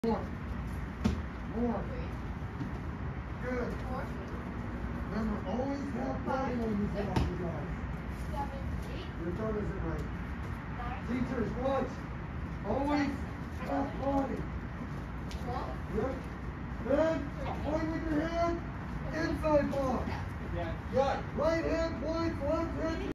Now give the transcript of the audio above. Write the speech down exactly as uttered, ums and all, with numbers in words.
More. More. Good. Remember, always have body when you get off the guys. Your thumb isn't right. Teachers, watch. Always have body. Good. Then, point with your hand. Inside block. Good. Right hand points, left hand.